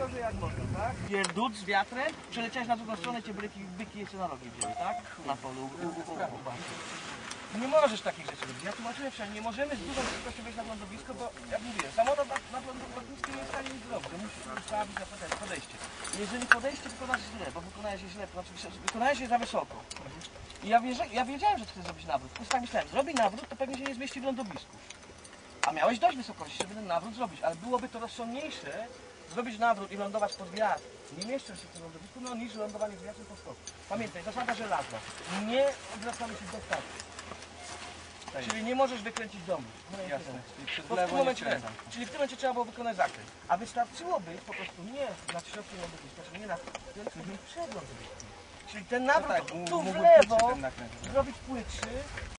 gorzej jak można, tak? Pierdut z wiatrem, przeleciałeś na drugą stronę, cię byki jeszcze na rogi wzięły, tak? Na polu. Nie możesz takich rzeczy robić. Ja tłumaczyłem wczoraj, nie możemy z dużą szybkością wejść na lądowisko, bo jak mówiłem, samolot na lądowisku nie jest w stanie nic zrobić. Musisz ustawić na podejście. Jeżeli podejście wykonasz źle, bo wykonałeś je źle, to znaczy wykonałeś je za wysoko. I ja wiedziałem, że chcesz zrobić nawrót. Po tak myślałem, zrobi nawrót, to pewnie się nie zmieści w lądowisku. A miałeś dość wysokości, żeby ten nawrót zrobić, ale byłoby to rozsądniejsze zrobić nawrót i lądować pod wiatr, nie mieszcząc się w tym lądowisku, no niż lądowanie z wiatrem po skoku. Pamiętaj, zasada żelazna. Nie odwracamy się do startu. Czyli nie możesz wykręcić domu. Jasne. Bo w tym momencie, czyli w tym momencie trzeba było wykonać zakręt. A wystarczyłoby po prostu nie nad środkiem lądowiska, czyli nie nad przed lądowiskiem. Czyli ten nawrót tu w lewo zrobić płytszy.